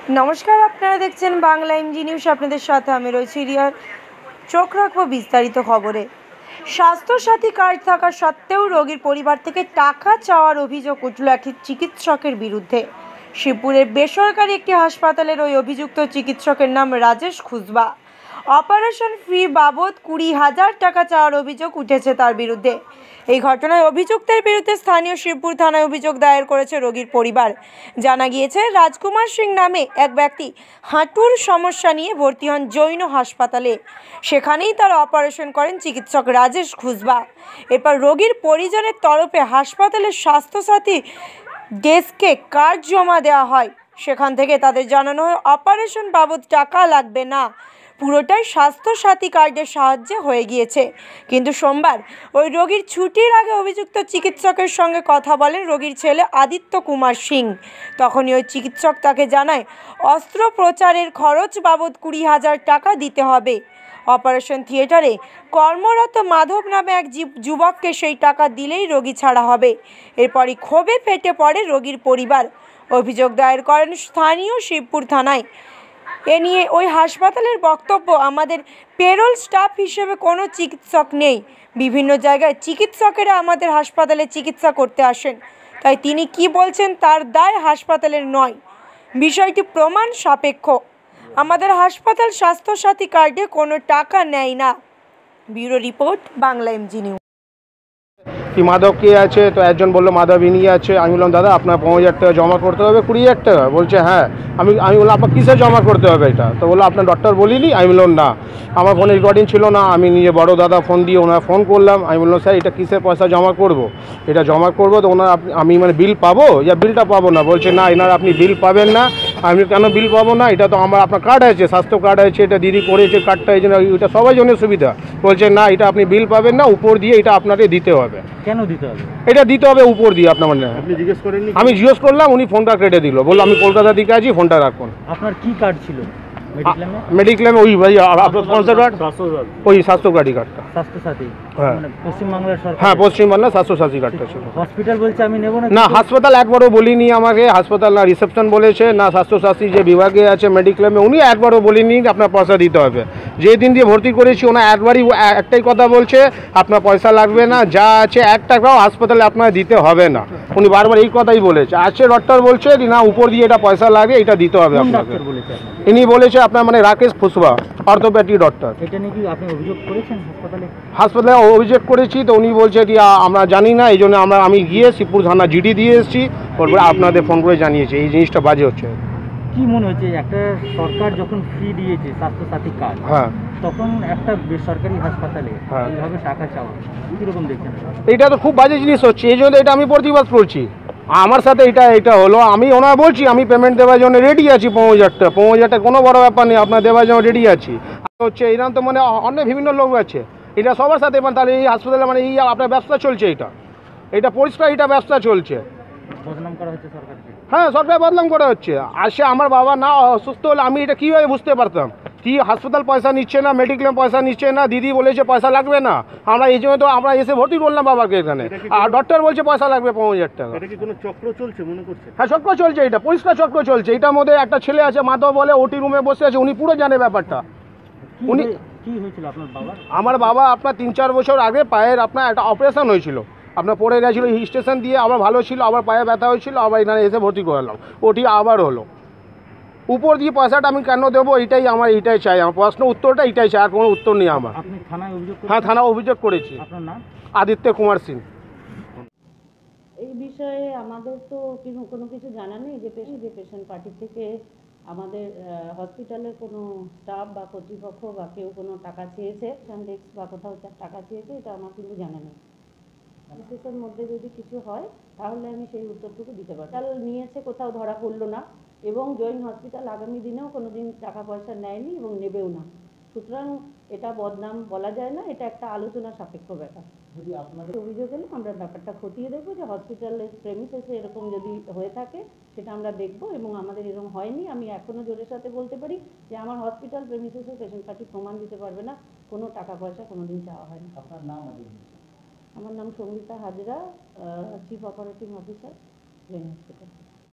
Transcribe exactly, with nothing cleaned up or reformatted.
নমস্কার, আপনারা দেখছেন বাংলা এমজি নিউজ। আপনাদের সাথে আমি রয়েছি রিয়ার। চোখ রাখবো বিস্তারিত খবরে। স্বাস্থ্যসাথী কার্ড থাকা সত্ত্বেও রোগীর পরিবার থেকে টাকা চাওয়ার অভিযোগ উঠল একটি চিকিৎসকের বিরুদ্ধে। শিবপুরের বেসরকারি একটি হাসপাতালের ওই অভিযুক্ত চিকিৎসকের নাম রাজেশ খুসবা। অপারেশন ফি বাবদ কুড়ি হাজার টাকা চাওয়ার অভিযোগ উঠেছে তার বিরুদ্ধে। এই ঘটনায় অভিযুক্তের বিরুদ্ধে স্থানীয় শিবপুর থানায় অভিযোগ দায়ের করেছে রোগীর পরিবার। জানা গিয়েছে, রাজকুমার সিং নামে এক ব্যক্তি হাঁটুর সমস্যা নিয়ে ভর্তি হন জৈন হাসপাতালে। সেখানেই তার অপারেশন করেন চিকিৎসক রাজেশ খুসবা। এরপর রোগীর পরিজনের তরফে হাসপাতালের স্বাস্থ্যসাথী ডেস্কে কার্ড জমা দেওয়া হয়। সেখান থেকে তাদের জানানো হয় অপারেশন বাবদ টাকা লাগবে না, পুরোটাই স্বাস্থ্যসাথী কার্ডের সাহায্যে হয়ে গিয়েছে। কিন্তু সোমবার ওই রোগীর ছুটির আগে অভিযুক্ত চিকিৎসকের সঙ্গে কথা বলেন রোগীর ছেলে আদিত্য কুমার সিং। তখনই ওই চিকিৎসক তাকে জানায় অস্ত্রোপচারের খরচ বাবদ কুড়ি হাজার টাকা দিতে হবে। অপারেশন থিয়েটারে কর্মরত মাধব নামে এক যুবককে সেই টাকা দিলেই রোগী ছাড়া হবে। এরপরই ক্ষোভে ফেটে পড়ে রোগীর পরিবার। অভিযোগ দায়ের করেন স্থানীয় শিবপুর থানায়। এ নিয়ে ওই হাসপাতালের বক্তব্য, আমাদের পেরোল স্টাফ হিসেবে কোনো চিকিৎসক নেই। বিভিন্ন জায়গায় চিকিৎসকেরা আমাদের হাসপাতালে চিকিৎসা করতে আসেন, তাই তিনি কি বলছেন তার দায় হাসপাতালের নয়। বিষয়টি প্রমাণ সাপেক্ষ। আমাদের হাসপাতাল স্বাস্থ্যসাথী কার্ডে কোনো টাকা নেয় না। Bureau report, Bangla MG news. কি মাধব কে আছে? তো একজন বললো মাধব ইনি আছে। আমি বললাম দাদা আপনার পনেরো হাজার টাকা জমা করতে হবে। কুড়ি হাজার টাকা বলছে হ্যাঁ। আমি আমি বললাম আপনার কিসে জমা করতে হবে এটা? তো বললো আপনার ডক্টর বলিনি। আমি বললাম না, আমার ফোনে রেকর্ডিং ছিল না। আমি নিজে বড় দাদা ফোন দিয়ে ওনার ফোন করলাম। আমি বললাম স্যার এটা কিসের পয়সা জমা করব? এটা জমা করবো তো ওনার আমি মানে বিল পাবো ইয়া বিলটা পাবো না? বলছে না এনার আপনি বিল পাবেন না। আমি কেন বিল পাবো না? এটা তো আমার আপনার কার্ড আছে, স্বাস্থ্য কার্ড আছে, এটা দিদি করেছে কার্ডটা, এই জন্য এটা সবাই জন্য সুবিধা। বলছে না এটা আপনি বিল পাবেন না, উপর দিয়ে এটা আপনাকে দিতে হবে। কেন দিতে হবে? এটা দিতে হবে উপর দিয়ে আপনার মানে। আপনি জিজ্ঞেস করেননি? আমি জিজ্ঞেস করলাম, উনি ফোনটা কেটে দিল। বললো আমি কলকাতা দিকে আছি, ফোনটা রাখুন। আপনার কি কার্ড ছিল মেডিক্লেমে? মেডিক্লেমে ওই ভাই আপনার স্পন্সর কার্ড, ওই স্বাস্থ্য কার্ডই কার্ডটা। স্বাস্থ্যসাথী হ্যাঁ, মানে পশ্চিমবাংলার সরকার। হ্যাঁ পশ্চিমবাংলার স্বাস্থ্যসাথী কার্ডটা ছিল। হসপিটাল বলছে আমি নেব না। না হাসপাতাল একবারও বলিনি আমাকে। হাসপাতাল না রিসেপশন বলেছে, না স্বাস্থ্যসাথী যে বিভাগে আছে মেডিক্লেমে উনি একবারও বলিনি আপনার পয়সা দিতে হবে। যে দিন দিয়ে ভর্তি করেছি ওনার একবারই একটাই কথা বলছে আপনার পয়সা লাগবে না, যা আছে এক টাকাও হাসপাতালে আপনার দিতে হবে না। উনি বারবার এই কথাই বলেছে। আছে ডক্টর বলছে না উপর দিয়ে এটা পয়সা লাগে, এটা দিতে হবে আপনাকে। ইনি বলেছে আপনার মানে রাকেশ খুসবা, অর্থোপেডিক ডক্টর। এটা নিয়ে কি আপনি অভিযোগ করেছেন হাসপাতালে? হাসপাতালে অভিযোগ করেছি, তো উনি বলছে কি আমরা জানি না, এই জন্য আমরা আমি গিয়ে শিবপুর থানা জিডি দিয়ে এসেছি, তারপরে আপনাদের ফোন করে জানিয়েছি এই জিনিসটা বাজে হচ্ছে। কি মনে হচ্ছে একটা সরকার যখন ফি দিয়েছে স্বাস্থ্যসাথী কার্ড, হ্যাঁ, তখন একটা বেসরকারি হাসপাতালে এইভাবে টাকা চাওয়া কীরকম দেখছেন? এটা তো খুব বাজে জিনিস হচ্ছে, এই জন্য এটা আমি প্রতিবাদ করছি। আমার সাথে এটা এটা হলো, আমি ওনার বলছি আমি পেমেন্ট দেওয়ার জন্য রেডি আছি। পনেরো হাজার টাকা পনেরো হাজার টাকা কোনো বড় ব্যাপার নেই, আপনার দেওয়ার জন্য রেডি আছি। হচ্ছে এরকম তো মানে অনেক বিভিন্ন লোক আছে, এটা সবার সাথে মানে তাহলে এই হাসপাতালে মানে এই আপনার ব্যবসা চলছে, এটা এটা পরিষ্কার এটা ব্যবসা চলছে। বদনাম করা হচ্ছে সরকারকে। হ্যাঁ সরকার বদনাম করা হচ্ছে। আসে আমার বাবা না অসুস্থ হলে আমি এটা কীভাবে বুঝতে পারতাম? কি হাসপাতাল পয়সা নিচ্ছে না, মেডিক্লেম পয়সা নিচ্ছে না, দিদি বলেছে পয়সা লাগবে না, আমরা এই জন্য তো আমরা এসে ভর্তি করলাম বাবাকে এখানে। আর ডক্টর বলছে পয়সা লাগবে পনেরো হাজার টাকা। এটা কি কোনো চক্র চলছে মনে করছে? হ্যাঁ চক্র চলছে, এটা পরিষ্কার চক্র চলছে। এটার মধ্যে একটা ছেলে আছে মাধব বলে, ওটি রুমে বসে আছে, উনি পুরো জানে ব্যাপারটা। উনি কি হয়েছিল আপনার বাবা? আমার বাবা আপনার তিন চার বছর আগে পায়ের আপনার একটা অপারেশন হয়েছিল, আপনার পড়ে গেছিলো স্টেশন দিয়ে, আবার ভালো ছিল, আবার পায়ে ব্যথা হয়েছিল, আবার এখানে এসে ভর্তি করালাম, ওটি আবার হলো। উপর দিয়ে পয়সাটা আমি কেন দেবো? এটাই আমার এইটাই চাই, আমার প্রশ্ন উত্তরটা এটাই চাই, আর কোনো উত্তর নেই আমার। আপনি থানায় অভিযোগ? হ্যাঁ থানায় অভিযোগ করেছি। আপনার নাম? আদিত্য কুমার সিং। এই বিষয়ে আমাদের তো কোনো কিছু জানা নেই যে যে পেশেন্ট পার্টি থেকে আমাদের হসপিটালের কোনো স্টাফ বা কর্তৃপক্ষ বা কেউ কোনো টাকা চেয়েছে ডেস্ক বা কোথাও টাকা চেয়েছে, এটা আমার কিন্তু জানা নেই। বিশেষের মধ্যে যদি কিছু হয় তাহলে আমি সেই উত্তরটুকু দিতে পারি। তাহলে নিয়েছে, কোথাও ধরা পড়লো না, এবং জৈন হসপিটাল আগামী দিনেও কোনো দিন টাকা পয়সা নেয়নি এবং নেবেও না। সুতরাং এটা বদনাম বলা যায় না, এটা একটা আলোচনা সাপেক্ষ ব্যাপার। যদি আপনাদের অভিযোগ এলে আমরা ব্যাপারটা খতিয়ে দেখবো যে হসপিটালের প্রেমিসেসে এরকম যদি হয়ে থাকে সেটা আমরা দেখবো, এবং আমাদের এরকম হয়নি। আমি এখনও জোরের সাথে বলতে পারি যে আমার হসপিটাল প্রেমিসেসে পেশেন্ট পার্টি প্রমাণ দিতে পারবে না কোনো টাকা পয়সা কোনো দিন চাওয়া হয়নি। আপনার নাম? আমার নাম Sangita Hazra, chief operating officer Jain hospital.